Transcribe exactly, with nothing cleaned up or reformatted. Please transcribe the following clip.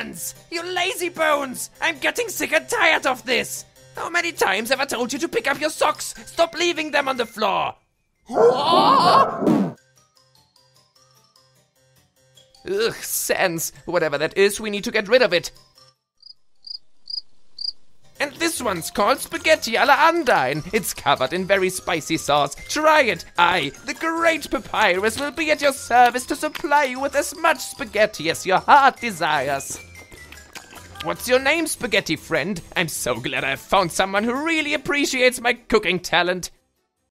Sans! You lazy bones! I'm getting sick and tired of this! How many times have I told you to pick up your socks? Stop leaving them on the floor! Ugh, Sans. Whatever that is, we need to get rid of it. And this one's called Spaghetti alla Andine. It's covered in very spicy sauce. Try it. I, the great Papyrus, will be at your service to supply you with as much spaghetti as your heart desires. What's your name, spaghetti friend? I'm so glad I've found someone who really appreciates my cooking talent.